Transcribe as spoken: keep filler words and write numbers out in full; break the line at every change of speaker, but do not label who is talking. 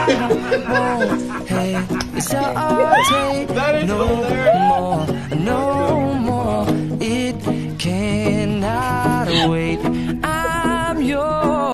won't hesitate no more, no more. It cannot wait. I'm yours.